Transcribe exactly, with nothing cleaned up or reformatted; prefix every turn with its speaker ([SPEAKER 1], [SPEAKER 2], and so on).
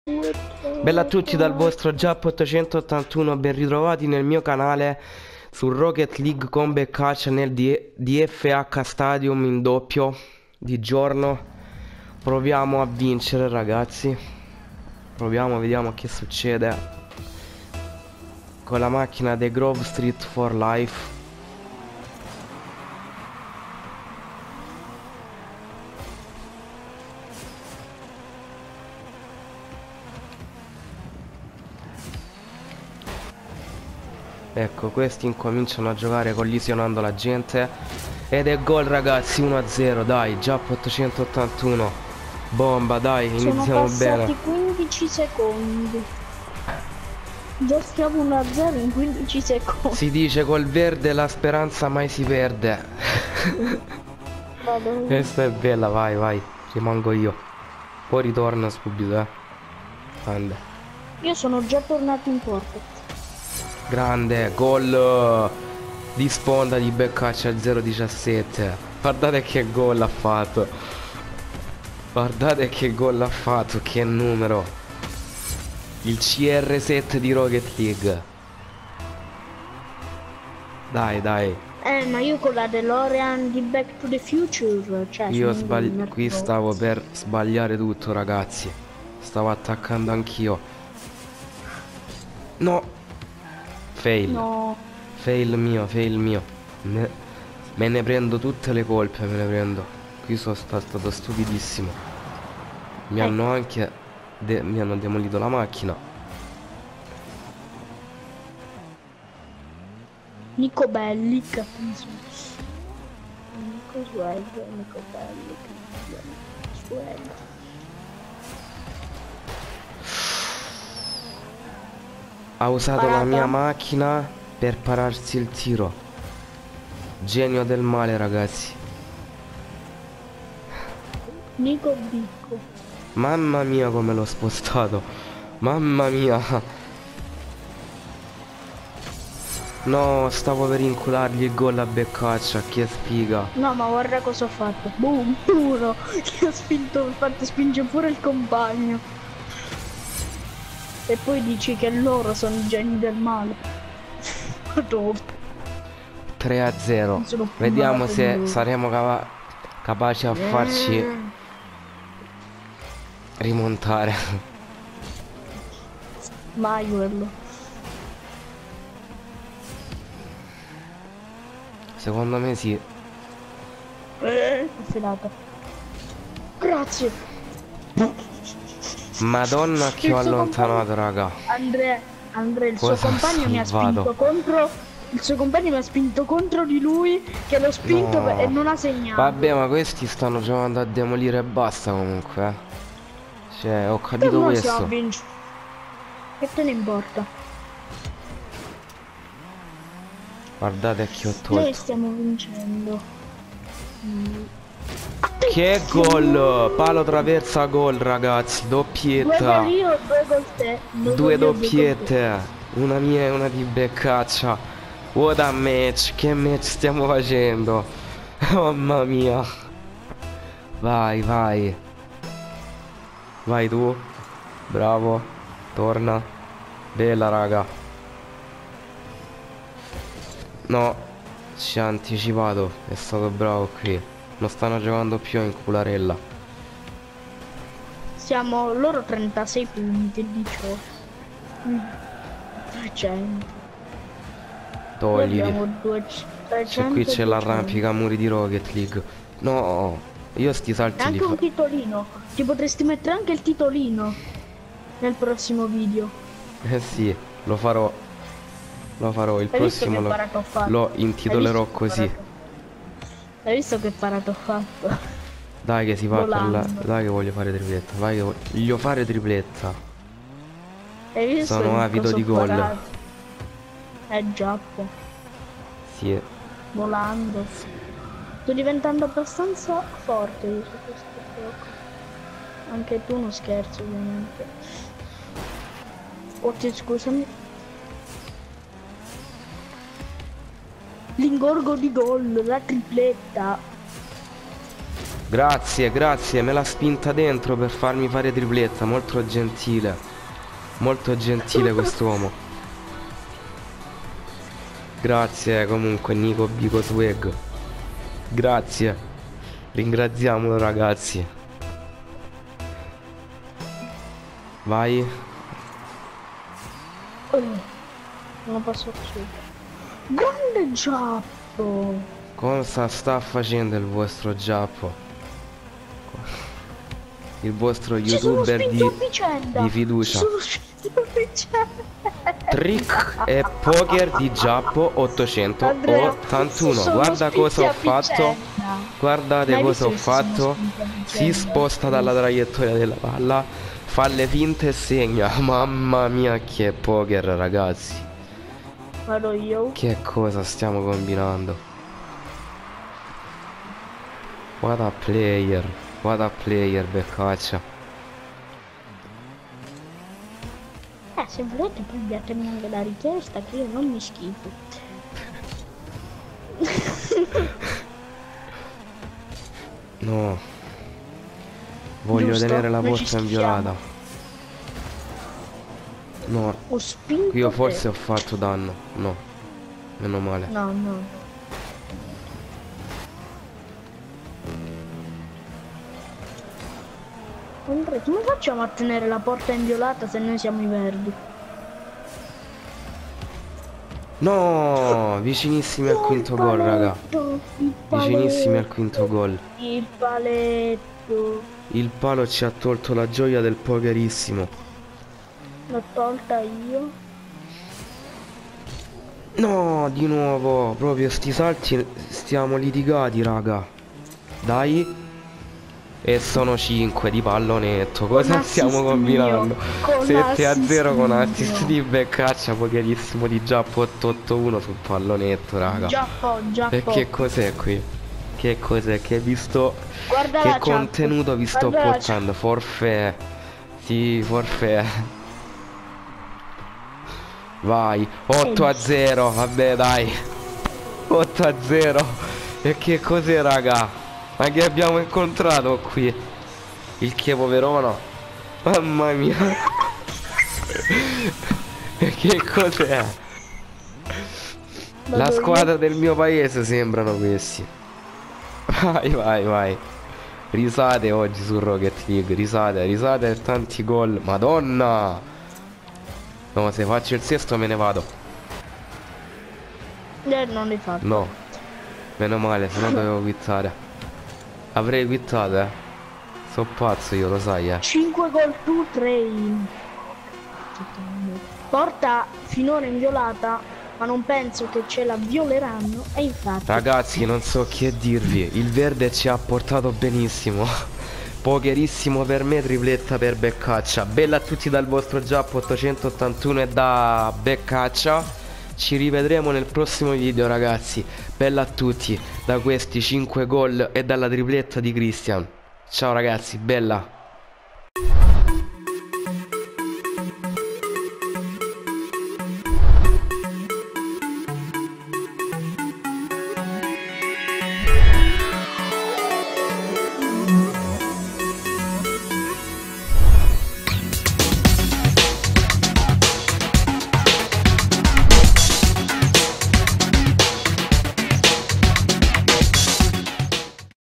[SPEAKER 1] Bella a tutti dal vostro Giappo ottocentottantuno, ben ritrovati nel mio canale su Rocket League Combat Catch nel D F H Stadium in doppio di giorno. Proviamo a vincere, ragazzi. Proviamo, vediamo che succede con la macchina The Grove Street for Life. Ecco, questi incominciano a giocare collisionando la gente. Ed è gol, ragazzi, uno a zero. Dai, Giappo ottocentottantuno. Bomba, dai, iniziamo
[SPEAKER 2] Sono passati
[SPEAKER 1] bene.
[SPEAKER 2] quindici secondi. Già stiamo uno a zero in quindici secondi.
[SPEAKER 1] Si dice col verde la speranza mai si perde.
[SPEAKER 2] Vado.
[SPEAKER 1] Questa è bella, vai, vai. Rimango io. Poi ritorno subito, eh. Grande.
[SPEAKER 2] Io sono già tornato in porta.
[SPEAKER 1] Grande, gol di sponda di Beccaccia al zero diciassette. Guardate che gol ha fatto. Guardate che gol ha fatto, che numero. Il C R sette di Rocket League. Dai, dai.
[SPEAKER 2] Eh, ma io con la DeLorean di Back to the Future, cioè
[SPEAKER 1] Io sbagli... qui stavo per sbagliare tutto, ragazzi. Stavo attaccando anch'io. No. Fail.
[SPEAKER 2] No.
[SPEAKER 1] Fail mio, fail mio. Me... me ne prendo tutte le colpe, me ne prendo. Qui sono stato, stato stupidissimo. Mi eh. hanno anche... De... mi hanno demolito la macchina.
[SPEAKER 2] Nico Bellic. Nico Swag, Nico Bellic. Swag.
[SPEAKER 1] Ha usato
[SPEAKER 2] Parata.
[SPEAKER 1] la mia macchina per pararsi il tiro. Genio del male, ragazzi.
[SPEAKER 2] Nico Bicco.
[SPEAKER 1] Mamma mia come l'ho spostato. Mamma mia. No, stavo per inculargli il gol a Beccaccia. Che sfiga.
[SPEAKER 2] No, ma guarda cosa ho fatto. Boom, puro. Che ho spinto, ho fatto spingere pure il compagno. E poi dici che loro sono i geni del male.
[SPEAKER 1] tre a zero. Vediamo se saremo capa capaci a farci rimontare.
[SPEAKER 2] Mai quello.
[SPEAKER 1] Secondo me sì.
[SPEAKER 2] Eh, filato. Grazie.
[SPEAKER 1] Madonna che ho allontanato, raga.
[SPEAKER 2] Andrea, Andrea, il
[SPEAKER 1] Cosa
[SPEAKER 2] suo compagno mi ha spinto contro. Il suo compagno mi ha spinto contro di lui, che l'ho spinto no. E non ha segnato.
[SPEAKER 1] Vabbè, ma questi stanno giocando a demolire e basta comunque, eh. Cioè, ho capito
[SPEAKER 2] non
[SPEAKER 1] questo.
[SPEAKER 2] Che te ne importa?
[SPEAKER 1] Guardate che ho tolto.
[SPEAKER 2] Noi stiamo vincendo. Mm.
[SPEAKER 1] Che gol! Palo traversa gol, ragazzi. Doppietta.
[SPEAKER 2] Due io, due gol te.
[SPEAKER 1] Due, due doppiette. Una mia e una di Beccaccia. What a match. Che match stiamo facendo? Mamma mia. Vai, vai. Vai tu. Bravo. Torna. Bella, raga. No. Ci ha anticipato. È stato bravo qui. Non stanno giocando più in cularella.
[SPEAKER 2] Siamo loro trentasei punti, diciotto. Mm. trecento.
[SPEAKER 1] Toglili. Se qui c'è l'arrampica muri di Rocket League. No, io sti salti
[SPEAKER 2] anche un titolino. Ti potresti mettere anche il titolino nel prossimo video.
[SPEAKER 1] Eh sì, lo farò. Lo farò, il
[SPEAKER 2] Hai
[SPEAKER 1] prossimo lo, lo intitolerò così.
[SPEAKER 2] Hai visto che parato ho fatto?
[SPEAKER 1] Dai che si va per la... Dai che voglio fare tripletta. Vai che voglio fare tripletta.
[SPEAKER 2] Hai visto?
[SPEAKER 1] Sono avido di gol.
[SPEAKER 2] È Giappo.
[SPEAKER 1] Sì.
[SPEAKER 2] Volando. Sto diventando abbastanza forte io su questo gioco. Anche tu non scherzi ovviamente. Oddio, scusami. L'ingorgo di gol, la tripletta.
[SPEAKER 1] Grazie, grazie, me l'ha spinta dentro per farmi fare tripletta. Molto gentile. Molto gentile quest'uomo. Grazie comunque Nico Bico Swag. Grazie. Ringraziamolo ragazzi. Vai.
[SPEAKER 2] Oh, non posso più. Grande Giappo.
[SPEAKER 1] Cosa sta facendo il vostro Giappo? Il vostro youtuber di, di fiducia. Trick e poker di Giappo ottocentottantuno. Guarda cosa ho fatto. Guardate cosa ho fatto. Si sposta dalla traiettoria della palla, fa le finte e segna. Mamma mia che poker ragazzi.
[SPEAKER 2] Vado io.
[SPEAKER 1] Che cosa stiamo combinando? What a player. What a player Beccaccia.
[SPEAKER 2] Eh, se volete poi inviatemi anche la richiesta che io non mi schifo.
[SPEAKER 1] No. Voglio
[SPEAKER 2] Giusto?
[SPEAKER 1] tenere la
[SPEAKER 2] Noi ci
[SPEAKER 1] porta
[SPEAKER 2] schifiamo.
[SPEAKER 1] inviolata. No.
[SPEAKER 2] Ho spinto
[SPEAKER 1] Io
[SPEAKER 2] te.
[SPEAKER 1] forse ho fatto danno. No. Meno male.
[SPEAKER 2] No, no. Andre, come facciamo a tenere la porta inviolata se noi siamo i verdi?
[SPEAKER 1] No, vicinissimi al quinto gol, raga.
[SPEAKER 2] Il
[SPEAKER 1] Vicinissimi al
[SPEAKER 2] paletto,
[SPEAKER 1] quinto gol.
[SPEAKER 2] Il paletto.
[SPEAKER 1] Il palo ci ha tolto la gioia del pokerissimo.
[SPEAKER 2] L'ho tolta io.
[SPEAKER 1] No, di nuovo. Proprio sti salti stiamo litigati, raga. Dai. E sono cinque di pallonetto. Cosa
[SPEAKER 2] Con
[SPEAKER 1] stiamo
[SPEAKER 2] assist
[SPEAKER 1] combinando?
[SPEAKER 2] mio, con
[SPEAKER 1] sette a zero
[SPEAKER 2] assist
[SPEAKER 1] con
[SPEAKER 2] mio.
[SPEAKER 1] assist di Beccaccia. Pokerissimo di Giappo otto otto uno sul pallonetto, raga.
[SPEAKER 2] Giappo, Giappo.
[SPEAKER 1] E che cos'è qui? Che cos'è? Che visto...
[SPEAKER 2] Guarda
[SPEAKER 1] Che
[SPEAKER 2] la
[SPEAKER 1] contenuto vi sto
[SPEAKER 2] Guarda la
[SPEAKER 1] portando? Forfè. Sì, forfè. Vai. otto a zero. Vabbè, dai. otto a zero. E che cos'è, raga? Ma che abbiamo incontrato qui? Il Chievo Verona. Mamma mia. E che cos'è? La
[SPEAKER 2] Vado
[SPEAKER 1] squadra
[SPEAKER 2] io.
[SPEAKER 1] del mio paese sembrano questi. Vai, vai, vai. Risate oggi su Rocket League. Risate, risate e tanti gol. Madonna. No, se faccio il sesto me ne vado.
[SPEAKER 2] Eh, non l'hai fatto.
[SPEAKER 1] No. Meno male, se no dovevo quittare. Avrei quittato, eh. So pazzo io, lo sai, eh.
[SPEAKER 2] cinque gol tu, tre in. Porta finora inviolata, ma non penso che ce la violeranno. E infatti
[SPEAKER 1] Ragazzi, non so che dirvi. Il verde ci ha portato benissimo. Pokerissimo per me, tripletta per Beccaccia. Bella a tutti dal vostro Giappo ottocentottantuno e da Beccaccia. Ci rivedremo nel prossimo video, ragazzi. Bella a tutti da questi cinque gol e dalla tripletta di Christian. Ciao ragazzi, bella.